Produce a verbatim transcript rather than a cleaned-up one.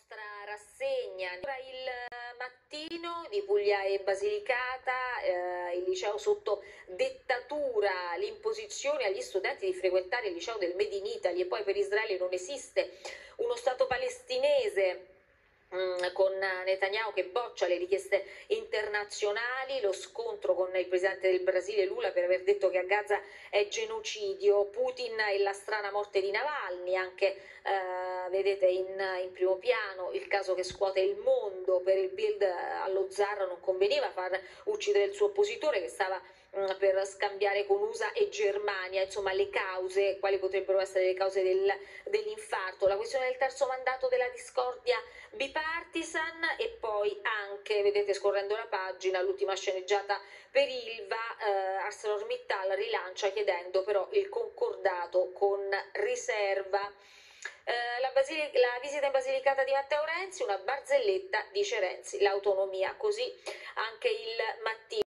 nostra rassegna. Il mattino di Puglia e Basilicata, eh, il liceo sotto dettatura, l'imposizione agli studenti di frequentare il liceo del Made in Italy, e poi per Israele non esiste uno Stato palestinese, con Netanyahu che boccia le richieste internazionali, lo scontro con il presidente del Brasile Lula per aver detto che a Gaza è genocidio, Putin e la strana morte di Navalny, anche eh, vedete in, in primo piano il caso che scuote il mondo. Per il Bild allo zar non conveniva far uccidere il suo oppositore che stava mh, per scambiare con U S A e Germania, insomma le cause, quali potrebbero essere le cause del, dell'infarto, la questione del terzo mandato, della discordia bipartisan, e poi anche, vedete scorrendo la pagina, l'ultima sceneggiata per Ilva, eh, ArcelorMittal rilancia chiedendo però il concordato con riserva. Eh, la, la visita in Basilicata di Matteo Renzi, una barzelletta, dice Renzi, l'autonomia, così anche il mattino.